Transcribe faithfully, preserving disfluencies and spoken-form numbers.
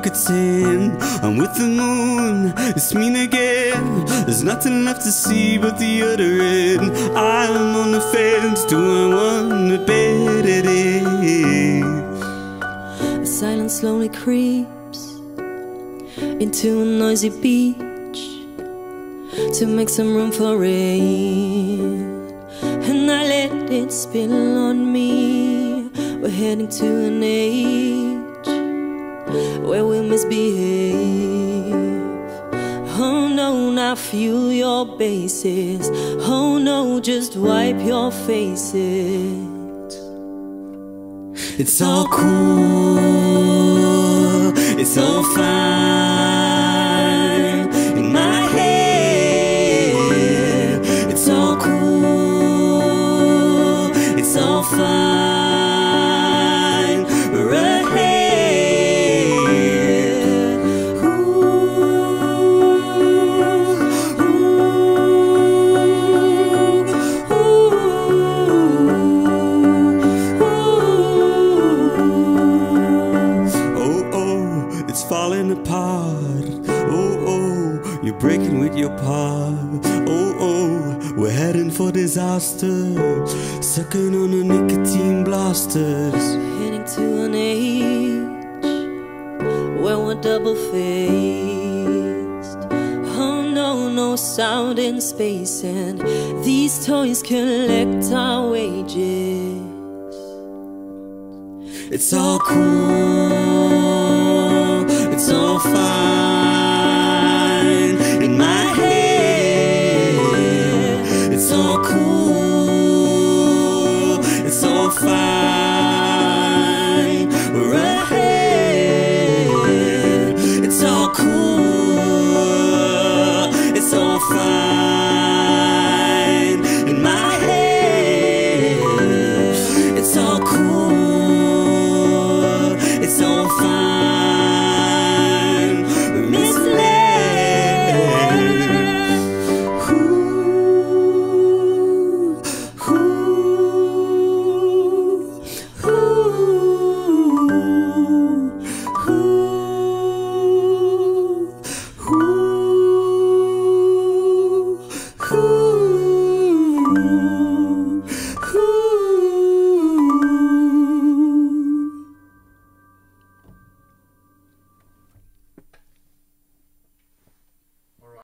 rockets in. I'm with the moon, it's mean again. There's nothing left to see but the other end. I'm on the fence, do I wanna bet it is? The silence slowly creeps into a noisy beach to make some room for rain, and I let it spill on me. We're heading to an age where we'll misbehave. Oh no, now fuel your bases. Oh no, just wipe your faces. It's all cool, it's all fine in my head. It's all cool, it's all fine. We're ahead. Ooh, ooh, ooh. It's falling apart. Oh, oh, you're breaking with your part. Oh, oh, we're heading for disaster, sucking on the nicotine blasters. Heading to an age where we're double-faced. Oh no, no sound in space, and these toys collect our wages. It's all cool, it's all fine.